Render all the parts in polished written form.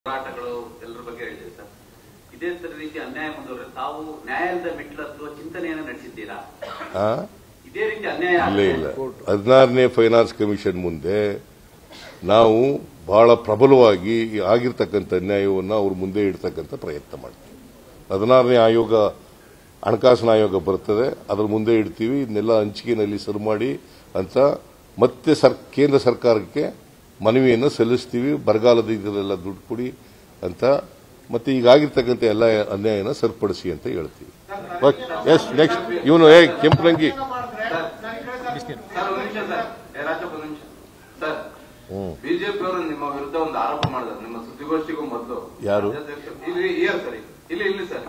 ಹೋರಾಟಗಳು ಎಲ್ಲರ ಬಗ್ಗೆ ಹೇಳಿದೆ ಸರ್. ಇದೇ ರೀತಿ ಅನ್ಯಾಯ ಮುಂದುವರೆ ತಾವು ನ್ಯಾಯಾಲಯದ ಮೆಟ್ಟಿಲತ್ತುವ ಚಿಂತನೆಯನ್ನು ನಡೆಸಿದ್ದೀರಾ? ಇದೇ ರೀತಿ ಅನ್ಯಾಯ ಇಲ್ಲ 16ನೇ ಫೈನಾನ್ಸ್ ಕಮಿಷನ್ ಮುಂದೆ ನಾವು ಬಹಳ ಪ್ರಬಲವಾಗಿ ಆಗಿರ್ತಕ್ಕಂಥ ಅನ್ಯಾಯವನ್ನು ಅವ್ರ ಮುಂದೆ ಇಡ್ತಕ್ಕಂಥ ಪ್ರಯತ್ನ ಮಾಡ್ತೀವಿ. 16ನೇ ಆಯೋಗ ಹಣಕಾಸಿನ ಆಯೋಗ ಬರ್ತದೆ, ಅದರ ಮುಂದೆ ಇಡ್ತೀವಿ. ಇದನ್ನೆಲ್ಲ ಹಂಚಿಕೆಯಲ್ಲಿ ಸರಿ ಮಾಡಿ ಅಂತ ಮತ್ತೆ ಕೇಂದ್ರ ಸರ್ಕಾರಕ್ಕೆ ಮನವಿಯನ್ನು ಸಲ್ಲಿಸ್ತೀವಿ. ಬರಗಾಲದ ಇದರೆಲ್ಲ ದುಡ್ಡು ಕೊಡಿ ಅಂತ, ಮತ್ತೆ ಈಗಾಗಿರ್ತಕ್ಕಂಥ ಎಲ್ಲ ಅನ್ಯಾಯನ ಸರಿಪಡಿಸಿ ಅಂತ ಹೇಳ್ತೀವಿ. ಎಸ್ ನೆಕ್ಸ್ಟ್ ಇವನು ಕೆಂಪರಂಗಿ ಬಿಜೆಪಿ ಅವರು ನಿಮ್ಮ ವಿರುದ್ಧ ಒಂದು ಆರೋಪ ಮಾಡಿದ್ರು ನಿಮ್ಮ ಸುದ್ದಿಗೋಷ್ಠಿಗೂ ಮೊದಲು. ಯಾರು? ಇಲ್ಲಿ ಸರ್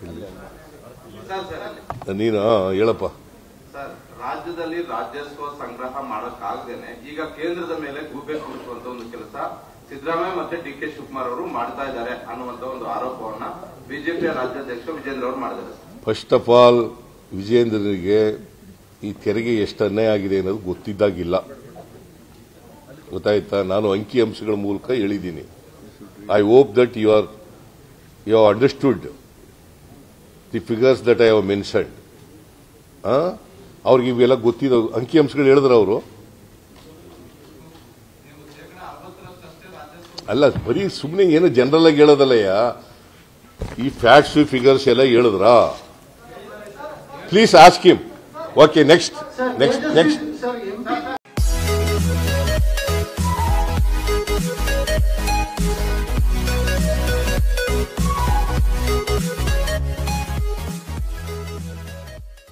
ನೀನು ಹೇಳಪ್ಪ. ಸರ್, ರಾಜ್ಯದಲ್ಲಿ ರಾಜ್ಯೋತ್ಸವ ಸಂಗ್ರಹ ಮಾಡಕ್ಕಾಗದೇನೆ ಈಗ ಕೇಂದ್ರದ ಮೇಲೆ ಗೂಬೆ ಕೂರಿಸುವಂತ ಒಂದು ಕೆಲಸ ಸಿದ್ದರಾಮಯ್ಯ ಮತ್ತೆ ಡಿ.ಕೆ. ಶಿವಕುಮಾರ್ ಅವರು ಮಾಡ್ತಾ ಇದ್ದಾರೆ ಅನ್ನುವಂತ ಒಂದು ಆರೋಪವನ್ನ ಬಿಜೆಪಿಯ ರಾಜ್ಯಾಧ್ಯಕ್ಷ ವಿಜೇಂದ್ರ ಅವರು ಮಾಡಿದ್ದಾರೆ. ಫಸ್ಟ್ ಆಫ್ ಆಲ್ ವಿಜೇಂದ್ರನಿಗೆ ಈ ತೆರಿಗೆ ಎಷ್ಟು ಅನ್ಯಾಯ ಆಗಿದೆ ಅನ್ನೋದು ಗೊತ್ತಿದ್ದಾಗಿಲ್ಲ, ಗೊತ್ತಾಯ್ತಾ? ನಾನು ಅಂಕಿ ಅಂಶಗಳ ಮೂಲಕ ಹೇಳಿದ್ದೀನಿ. I hope that you have understood the figures that I have mentioned. ಅವ್ರಿಗೆ ಇವೆಲ್ಲ ಗೊತ್ತಿದ್ದ ಅಂಕಿ ಅಂಶಗಳು ಹೇಳಿದ್ರು ಅವರು. ಅಲ್ಲ, ಬರೀ ಸುಮ್ಮನೆ ಏನು ಜನರಲ್ ಆಗಿ ಹೇಳೋದಲ್ಲಯ್ಯ, ಈ ಫ್ಯಾಕ್ಟ್ಸ್ ಫಿಗರ್ಸ್ ಎಲ್ಲ ಹೇಳಿದ್ರಾ? Please ask him. Okay, next